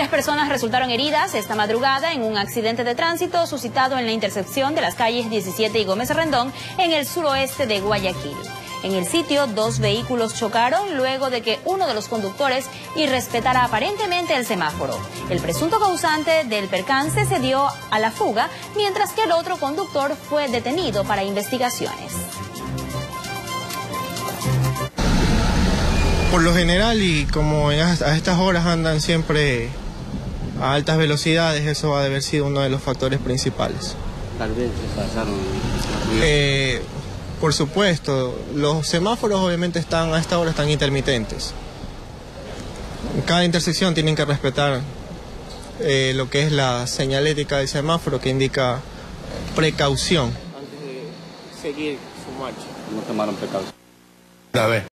3 personas resultaron heridas esta madrugada en un accidente de tránsito suscitado en la intersección de las calles 17 y Gómez Rendón en el suroeste de Guayaquil. En el sitio, 2 vehículos chocaron luego de que uno de los conductores irrespetara aparentemente el semáforo. El presunto causante del percance se dio a la fuga, mientras que el otro conductor fue detenido para investigaciones. Por lo general, y como a estas horas andan siempre a altas velocidades, eso ha de haber sido uno de los factores principales. Tal vez se pasaron. Por supuesto, los semáforos obviamente a esta hora están intermitentes. En cada intersección tienen que respetar lo que es la señalética del semáforo, que indica precaución. Antes de seguir su marcha. No tomaron precaución. A ver.